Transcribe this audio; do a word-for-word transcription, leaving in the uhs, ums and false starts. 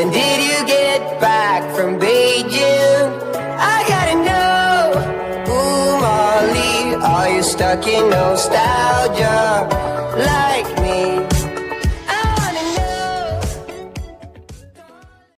When did you get back from Beijing? I gotta know. Ooh, Molly, are you stuck in nostalgia? Like